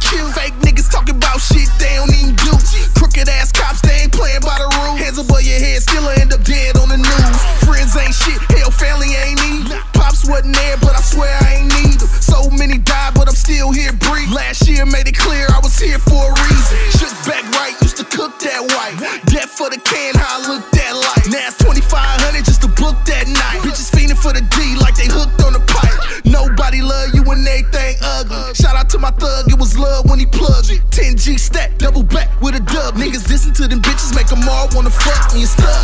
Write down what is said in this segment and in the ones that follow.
cute. Fake niggas talking about shit they don't even do. Crooked ass cops, they ain't playing by the rules. Hands above your head, still end up dead on the news. Friends ain't shit, hell family ain't either. Pops wasn't there, but I swear I ain't need them. So many died, but I'm still here breathing. Last year made it clear I was here for a reason. Shook back right, used to cook that white. Death for the can, how I look that light. Now it's 2,500 just to book that night. Bitches fiending for the D like they hooked on the pipe. Nobody love you when everything ugly. Shout out to my thug, it was love when he plugged it. 10G stack, double back with a dub. Niggas listen to them bitches, make them all wanna fuck me and stuck.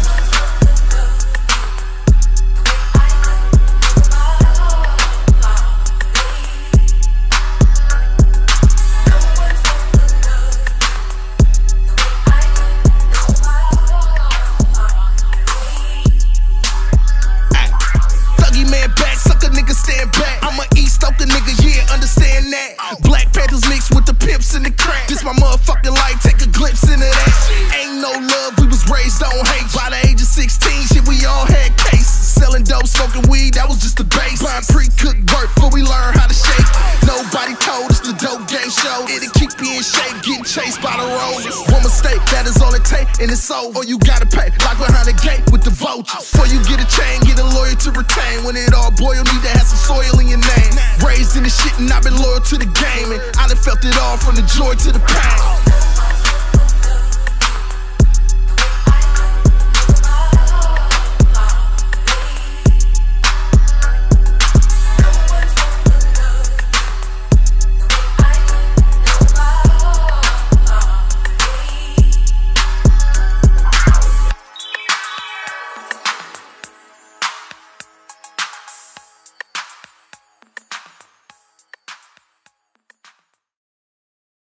Stand back. I'm a East Oakland nigga, yeah, understand that. Black Panthers mixed with the pimps and the crack. This my motherfucking life, take a glimpse into that. Ain't no love, we was raised on hate. By the age of 16, shit, we all had cases. Selling dope, smoking weed, that was just the base. Buying pre-cooked work before we learn how to shake. Nobody told us the dope game show. It'll keep you in shape, getting chased by the rollers. One mistake, that is all it take, and it's over. Or you gotta pay, like behind the gate with the vultures. Before you get a chain, get a lawyer to retain. When it all boil, need to have some soil in your name. Raised in the shit and I've been loyal to the game, and I done felt it all from the joy to the pain.